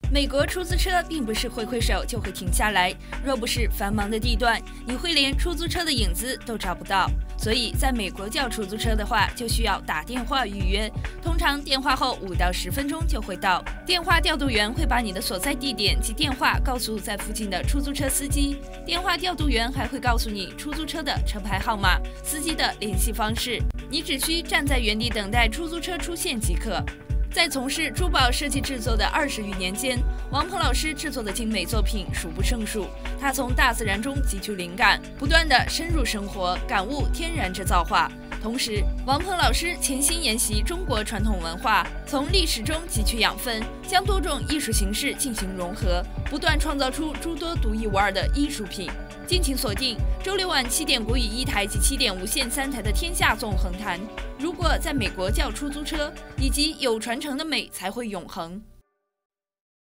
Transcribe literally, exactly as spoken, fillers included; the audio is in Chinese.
美国出租车并不是挥挥手就会停下来，若不是繁忙的地段，你会连出租车的影子都找不到。所以，在美国叫出租车的话，就需要打电话预约，通常电话后五到十分钟就会到。电话调度员会把你的所在地点及电话告诉在附近的出租车司机，电话调度员还会告诉你出租车的车牌号码、司机的联系方式，你只需站在原地等待出租车出现即可。在从事珠宝设计制作的二十余年间，王鹏老师制作的精美作品数不胜数。他从大自然中汲取灵感，不断地深入生活，感悟天然之造化。同时，王鹏老师潜心研习中国传统文化，从历史中汲取养分，将多种艺术形式进行融合，不断创造出诸多独一无二的艺术品。敬请锁定周六晚七点国语一台及七点无线三台的《天下纵横谈》。如果在美国叫出租车，以及有传承的美才会永恒。